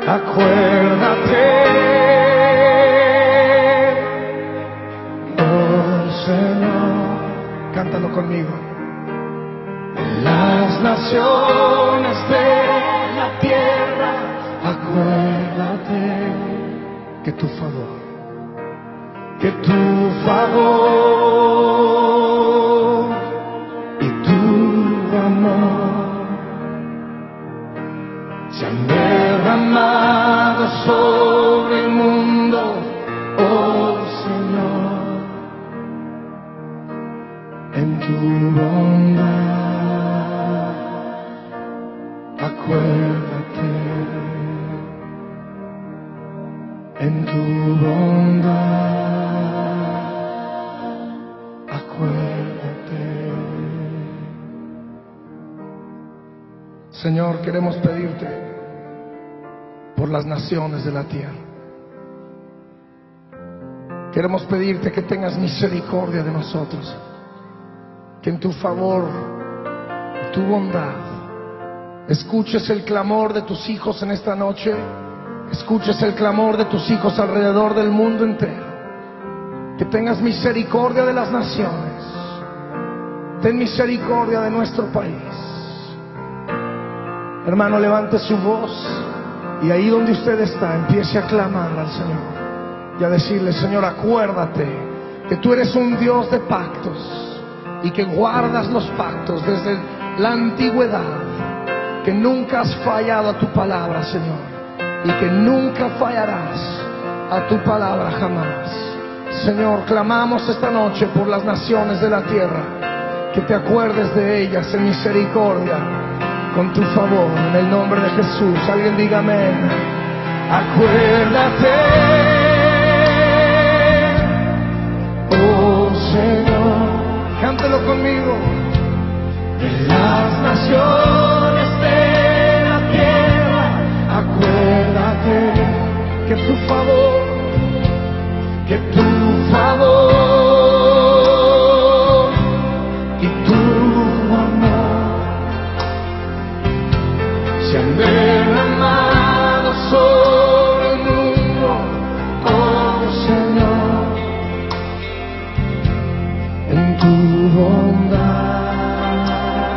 Acuérdate, oh Señor, cántalo conmigo. Las naciones de la tierra, acuérdate que tu favor y tu amor se han derramado sobre el mundo, oh Señor, en tu bondad. Acuérdate, en tu bondad, acuérdate. Señor, queremos pedirte por las naciones de la tierra. Queremos pedirte que tengas misericordia de nosotros, que en tu favor, tu bondad, escuches el clamor de tus hijos en esta noche, escuches el clamor de tus hijos alrededor del mundo entero, que tengas misericordia de las naciones, ten misericordia de nuestro país. Hermano, levante su voz y ahí donde usted está, empiece a clamar al Señor y a decirle: Señor, acuérdate que tú eres un Dios de pactos y que guardas los pactos desde la antigüedad, que nunca has fallado a tu palabra, Señor, y que nunca fallarás a tu palabra jamás. Señor, clamamos esta noche por las naciones de la tierra, que te acuerdes de ellas en misericordia, con tu favor, en el nombre de Jesús. Alguien diga amén. Acuérdate, oh Señor, cántelo conmigo. De las naciones de la tierra, acuérdate que tu favor y tu amor se han derramado sobre el mundo, oh Señor, en tu bondad.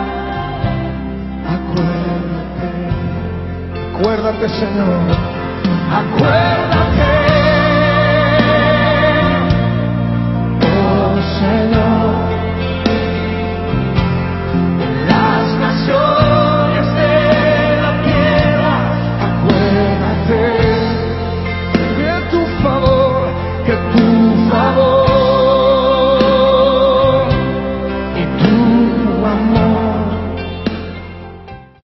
Acuérdate, Señor, acuérdate, oh Señor, las naciones de la tierra, acuérdate de tu favor, que tu